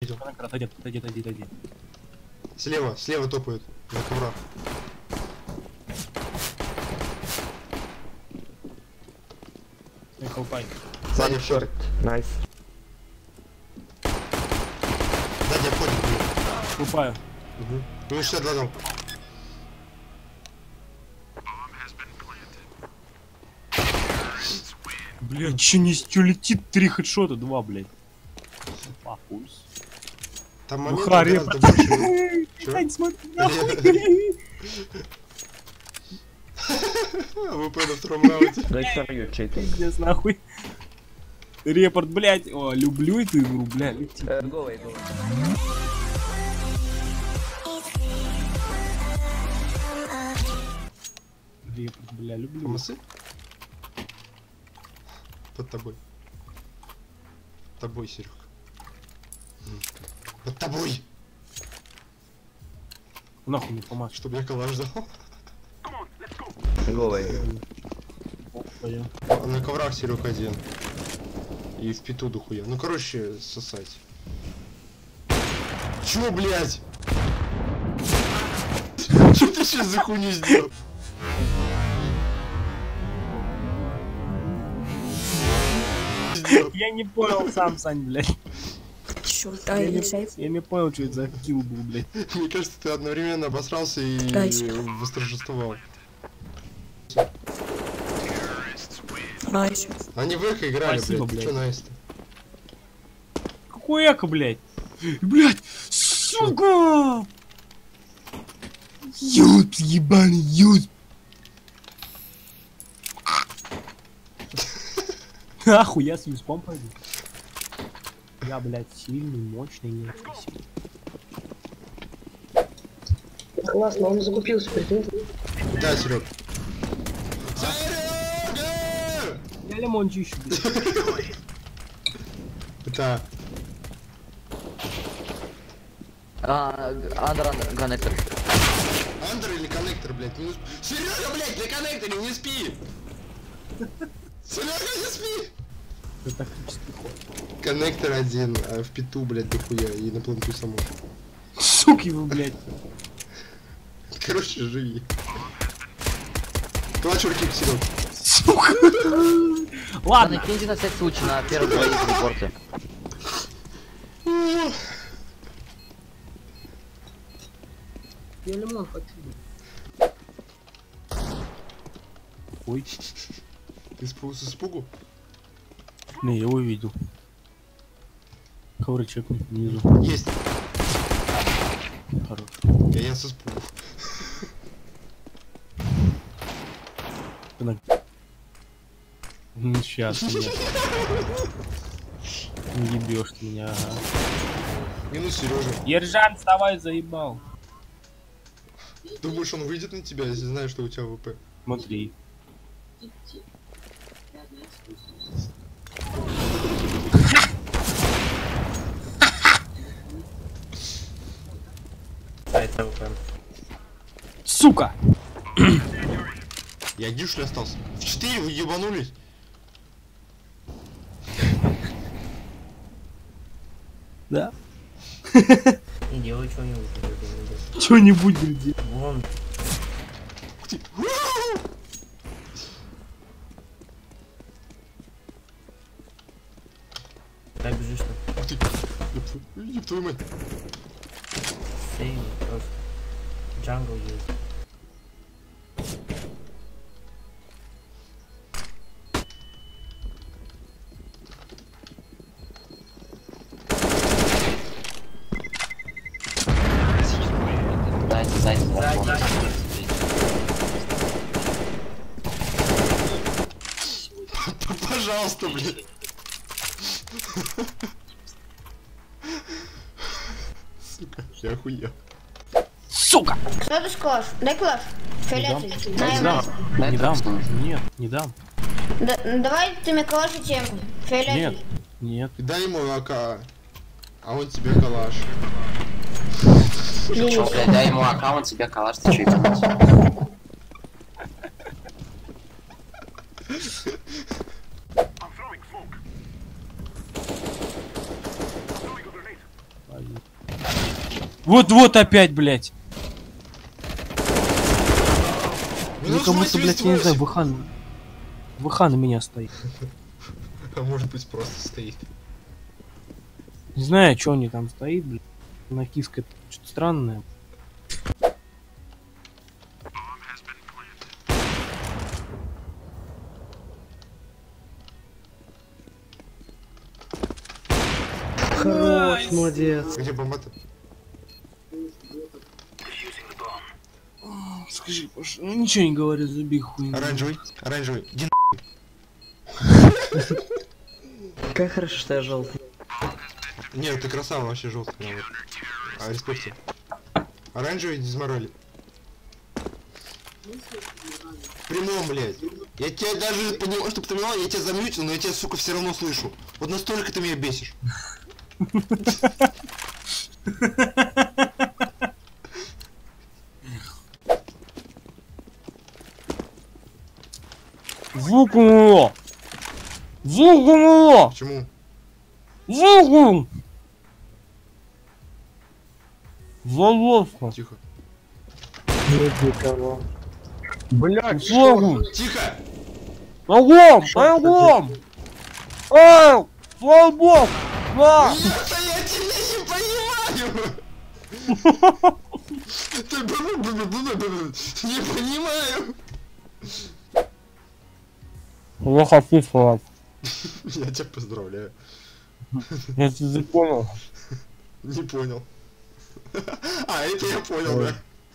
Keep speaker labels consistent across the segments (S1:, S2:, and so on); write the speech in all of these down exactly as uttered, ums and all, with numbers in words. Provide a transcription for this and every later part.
S1: видел.
S2: Отойди, отойди, отойди, отойди.
S1: Слева, слева топают. На коврах.
S2: Колпай.
S1: Сзади шорт.
S3: Найс.
S1: Сзади обходит.
S2: Колпаю.
S1: Угу. Ну шестьдесят два дал.
S2: Блядь, че не чё летит? Три хедшота, два, блядь. Похуйс.
S1: Там момент
S2: Уха,
S1: гораздо больше.
S2: Блядь, смотри, нахуй.
S1: ВП на втором раунде.
S3: Like for you, cheating.
S2: Пиздец, нахуй. Репорт, блядь. О, люблю эту игру, блядь. летит.
S3: Uh, go away, go away.
S2: Репорт, бля, люблю.
S1: Помасы? Под тобой. Под тобой, Серег. Под тобой!
S2: Нахуй не помашь.
S1: Чтобы я коллаж дал.
S3: Go away.
S2: Пойдем.
S1: На коврах Серег один. И в пету дохуя. Ну короче, сосать. Чё, блядь? Чё ты сейчас за хуйню сделал?
S2: Я не понял сам, Сань, блядь.
S4: Черт, а я сейф?
S2: Я не понял, что это за килл был, блядь.
S1: Мне кажется, ты одновременно обосрался и
S4: Найс.
S1: восторжествовал.
S4: Найс.
S1: Они в эхо играли,
S2: Спасибо,
S1: блядь.
S2: блядь.
S1: Чё найс-то?
S2: Какой эко, блядь? Блядь, сука! Ют, ебаный ют! Нахуй, я с юспом пойду. Я, блядь, сильный, мощный, нет, спасибо.
S5: Классно, он закупился, прикинь.
S1: Да, Серег.
S2: Я лимон чищу, блядь.
S1: Это...
S3: Uh, under, under, connector.
S1: Андер или коннектор, блядь? Не усп... Серега, блядь, на коннекторе, не спи! Серега, не спи!
S2: Это тактический ход.
S1: Коннектор один, а в пету, блядь, дохуя, и на планку саму.
S2: Суки вы, блядь.
S1: Короче, живи. Плачурки, Серег.
S2: Сука!
S3: Ладно,
S2: Ладно.
S3: киньте на всякий случай на первые двоих репорты.
S5: Я лимон хочу.
S2: Ой.
S1: Ты испугался с испугу?
S2: Не, я его видел. Ковры чекни внизу.
S1: Есть.
S2: Хорош.
S1: Я, я с испугу.
S2: Ну сейчас меня. Не ебешь ты меня, ага.
S1: Минус Сережа.
S2: Ержан, вставай, заебал.
S1: Думаешь, он выйдет на тебя, если знает, что у тебя ВП?
S2: Смотри. Сука!
S1: Я один, что ли, остался? В четыре вы ебанулись?
S2: Да?
S6: Не делай что-нибудь.
S2: Что-нибудь, блядь.
S6: Вон. Так бежишь-то.
S1: Ух ты. Ёб- Ёб твою мать.
S6: Сейв просто. Джангл есть.
S3: Дайте, дайте, дайте.
S1: Пожалуйста, блядь. Сука, я охуел.
S2: Сука!
S7: Что ты скажешь? Дай класс. Фиолетовый. На,
S2: Не
S7: я
S2: дам.
S7: возьму.
S2: Не дам. Нет, не дам.
S7: Да, давай ты мне калаш и темку. Фиолетовый.
S2: Нет. Нет.
S1: Дай ему АК, а он тебе калаш.
S6: Чё, блядь, дай ему аккаунт, тебе калаш, ты чё, ебануть?
S2: Вот-вот опять, блядь.
S1: Минус
S2: Ну, кому-то, блядь, я не знаю,
S1: восемьдесят
S2: ВХ... ВХ на меня стоит.
S1: восемь. А может быть просто стоит.
S2: Не знаю, что они там стоит, блядь. На киска что-то странное.
S5: Хорош, молодец.
S1: Где бомба-то?
S2: Скажи, Паша, ну ничего не говори, забей хуй.
S1: Оранжевый, оранжевый. Иди
S5: Как хорошо, что я желтый.
S1: на- Нет, ты красава вообще желтый прям вот. А, респект тебе. Оранжевый дизморали. В прямом, блядь. Я тебя даже понимаю, чтобы ты понимал, я тебя замьютил, но я тебя, сука, все равно слышу. Вот настолько ты меня бесишь.
S2: Звук у него! Звук у него!
S1: Почему?
S2: Звук! Волоска!
S1: Тихо.
S2: Блядь, звук!
S1: Тихо!
S2: Огонь! Огонь! Эй! Свобод! Да!
S1: Нет, я тебя не понимаю! Ты не понимаю!
S2: Я хочу сказать.
S1: Я тебя поздравляю.
S2: Я тебя понял.
S1: Не понял. А, это я понял, да.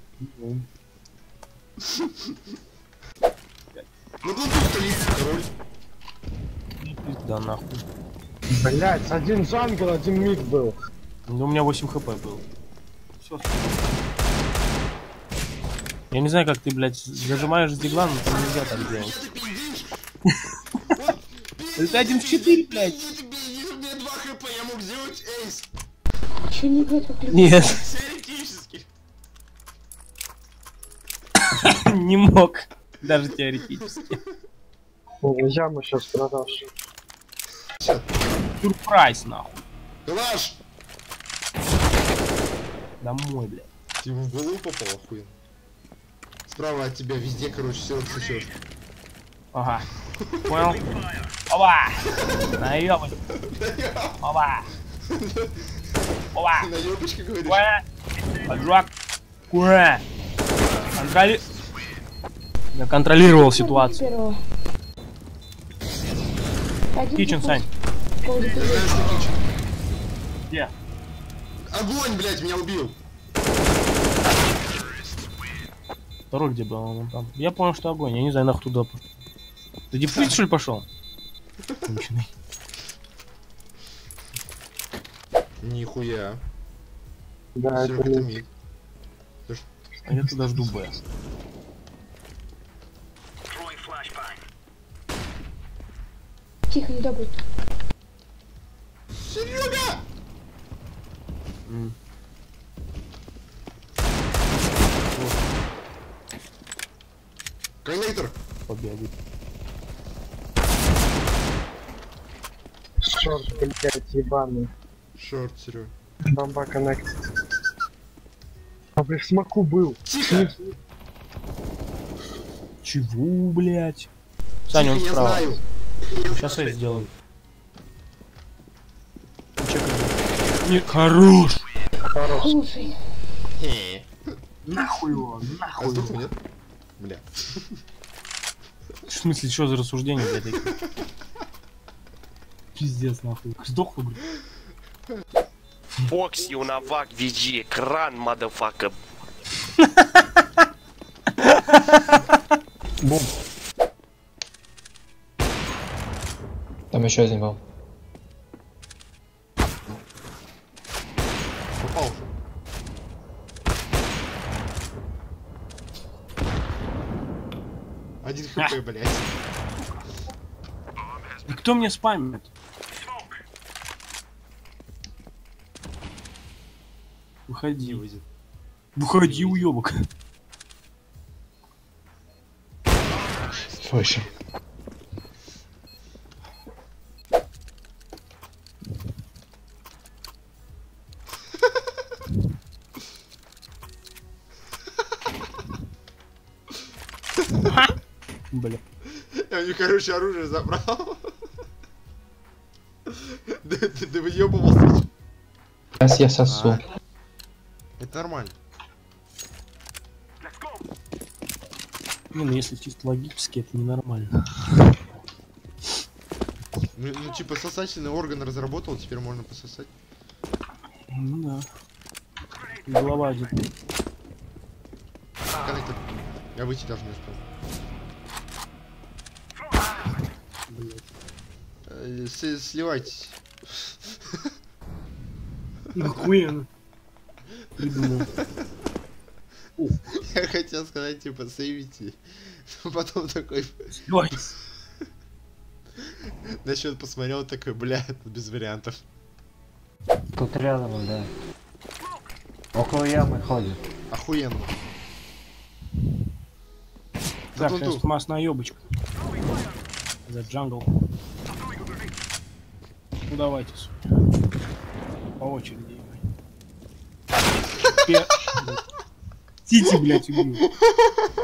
S1: Ну тут стоит король.
S2: Да нахуй.
S8: Блять, один джангл, один мид был.
S2: Ну, у меня восемь хп было. Все. Я не знаю, как ты, блядь, зажимаешь дигла, но это нельзя так делать. Это один в четыре, блядь.
S1: Если бы мне два хп, я мог сделать эйс.
S5: Че не играть в
S2: Нет,
S1: Теоретически.
S2: не мог. Даже теоретически.
S8: Яму сейчас продашь.
S2: Сюрприз, нахуй.
S1: Калаш!
S2: Домой, блядь.
S1: Ты ему в голову попал, охуенно. Справа от тебя везде, короче, все отсосешь.
S2: Ага. Понял? Оба! Наебать. Оба! Оба!
S1: На ёбочке говоришь?
S2: Куэ! Поджог! Куэ! Контроли... Я контролировал ситуацию. Кичен, Сань.
S1: Я знаю, что кичен.
S2: Где?
S1: Огонь, блядь, меня убил.
S2: Второй где был? Он там. Я понял, что огонь. Я не знаю, нахуй туда пошел. Ты дипфрит, что ли, пошел? Конченый.
S1: Нихуя.
S8: Да,
S1: Серёг,
S8: это
S1: это
S8: мид.
S1: мид.
S2: А я туда жду Б.
S5: Тихо, не добудь.
S1: Серега!
S2: М.
S1: Коннектор!
S2: Побегай.
S8: Шорт, блять, ебаный.
S1: Шорт, Серега.
S8: Бомба коннект. А блядь, в смоку был.
S1: Тихо!
S2: Чего, блядь? Саня, он
S1: Тихо, я
S2: справа.
S1: знаю.
S2: Сейчас я сделаю. Чекай. Не, хорош!
S5: Слушай.
S1: Хе.
S2: Нахуй его,
S1: А
S2: нахуй
S1: сдохну,
S2: его.
S1: нет? Бля.
S2: В смысле, что за рассуждение, блядь, такие? Пиздец, нахуй. Сдохну, блядь.
S9: Фокс, Юнавак, ви джи, кран, мадафака.
S8: Бум.
S6: Там еще один был.
S1: Попал. Один хп, блядь.
S2: И кто мне спамит?
S1: Не
S2: Выходи.
S1: выйдет.
S2: Выходи, уёбок.
S6: Слышим.
S2: Бля.
S1: Я у них, короче, оружие забрал. Да ты выебывался.
S6: Сейчас я сосу.
S1: Это нормально.
S2: Не, ну если чисто логически, это ненормально.
S1: Ну, ну типа сосательный орган разработал, теперь можно пососать.
S2: Ну да. Голова один.
S1: Коннектор. Я выйти даже не успел. Э, с- Сливайтесь.
S2: Охуенно. Придумал.
S1: Я хотел сказать, типа, сейвите. Но потом такой
S2: Сливайтесь.
S1: насчет посмотрел, такой, бля, это без вариантов.
S10: Тут рядом, да. Около ямы ходит.
S1: Охуенно.
S2: Да,
S1: Тун-тун.
S2: сейчас масс наебочка. За джангл. Ну давайте, сука. По очереди. Пе- Тити, блядь, убил.